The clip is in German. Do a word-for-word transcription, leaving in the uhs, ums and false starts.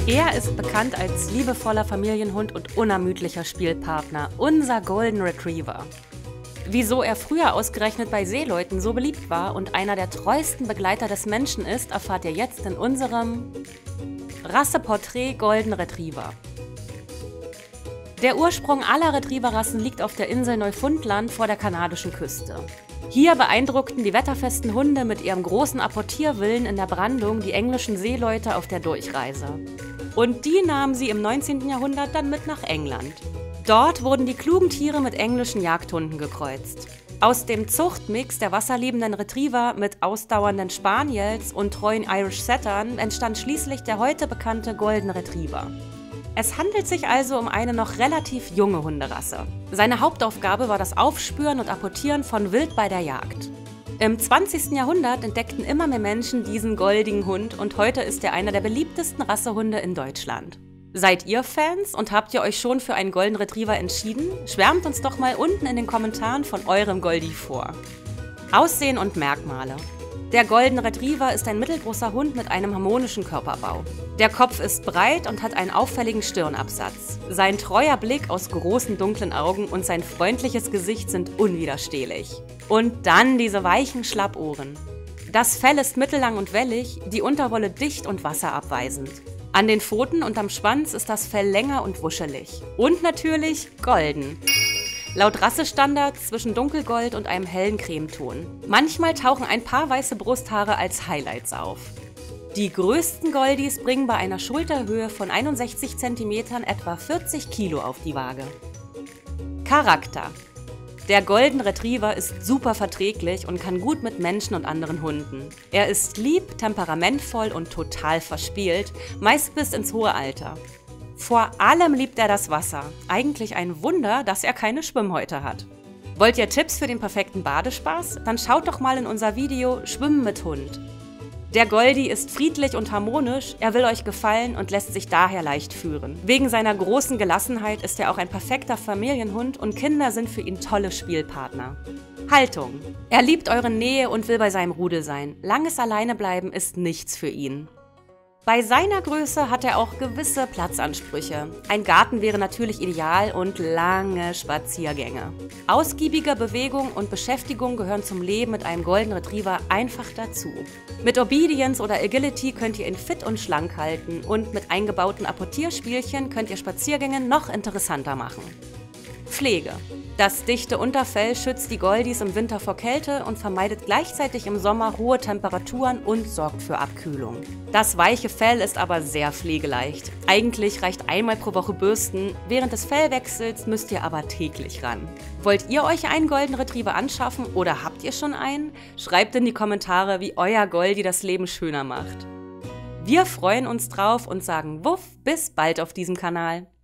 Er ist bekannt als liebevoller Familienhund und unermüdlicher Spielpartner, unser Golden Retriever. Wieso er früher ausgerechnet bei Seeleuten so beliebt war und einer der treuesten Begleiter des Menschen ist, erfahrt ihr jetzt in unserem Rasseporträt Golden Retriever. Der Ursprung aller Retrieverrassen liegt auf der Insel Neufundland vor der kanadischen Küste. Hier beeindruckten die wetterfesten Hunde mit ihrem großen Apportierwillen in der Brandung die englischen Seeleute auf der Durchreise. Und die nahmen sie im neunzehnten Jahrhundert dann mit nach England. Dort wurden die klugen Tiere mit englischen Jagdhunden gekreuzt. Aus dem Zuchtmix der wasserliebenden Retriever mit ausdauernden Spaniels und treuen Irish Settern entstand schließlich der heute bekannte Golden Retriever. Es handelt sich also um eine noch relativ junge Hunderasse. Seine Hauptaufgabe war das Aufspüren und Apportieren von Wild bei der Jagd. Im zwanzigsten Jahrhundert entdeckten immer mehr Menschen diesen goldigen Hund und heute ist er einer der beliebtesten Rassehunde in Deutschland. Seid ihr Fans und habt ihr euch schon für einen Golden Retriever entschieden? Schwärmt uns doch mal unten in den Kommentaren von eurem Goldie vor. Aussehen und Merkmale. Der Golden Retriever ist ein mittelgroßer Hund mit einem harmonischen Körperbau. Der Kopf ist breit und hat einen auffälligen Stirnabsatz. Sein treuer Blick aus großen dunklen Augen und sein freundliches Gesicht sind unwiderstehlich. Und dann diese weichen Schlappohren. Das Fell ist mittellang und wellig, die Unterwolle dicht und wasserabweisend. An den Pfoten und am Schwanz ist das Fell länger und wuschelig. Und natürlich golden. Laut Rassestandards zwischen dunkelgold und einem hellen Cremeton. Manchmal tauchen ein paar weiße Brusthaare als Highlights auf. Die größten Goldies bringen bei einer Schulterhöhe von einundsechzig Zentimetern etwa vierzig Kilo auf die Waage. Charakter. Der Golden Retriever ist super verträglich und kann gut mit Menschen und anderen Hunden. Er ist lieb, temperamentvoll und total verspielt, meist bis ins hohe Alter. Vor allem liebt er das Wasser. Eigentlich ein Wunder, dass er keine Schwimmhäute hat. Wollt ihr Tipps für den perfekten Badespaß? Dann schaut doch mal in unser Video Schwimmen mit Hund. Der Goldie ist friedlich und harmonisch, er will euch gefallen und lässt sich daher leicht führen. Wegen seiner großen Gelassenheit ist er auch ein perfekter Familienhund und Kinder sind für ihn tolle Spielpartner. Haltung. Er liebt eure Nähe und will bei seinem Rudel sein. Langes Alleinebleiben ist nichts für ihn. Bei seiner Größe hat er auch gewisse Platzansprüche. Ein Garten wäre natürlich ideal und lange Spaziergänge. Ausgiebige Bewegung und Beschäftigung gehören zum Leben mit einem Golden Retriever einfach dazu. Mit Obedience oder Agility könnt ihr ihn fit und schlank halten und mit eingebauten Apportierspielchen könnt ihr Spaziergänge noch interessanter machen. Pflege. Das dichte Unterfell schützt die Goldies im Winter vor Kälte und vermeidet gleichzeitig im Sommer hohe Temperaturen und sorgt für Abkühlung. Das weiche Fell ist aber sehr pflegeleicht. Eigentlich reicht einmal pro Woche Bürsten, während des Fellwechsels müsst ihr aber täglich ran. Wollt ihr euch einen Golden Retriever anschaffen oder habt ihr schon einen? Schreibt in die Kommentare, wie euer Goldie das Leben schöner macht. Wir freuen uns drauf und sagen Wuff, bis bald auf diesem Kanal.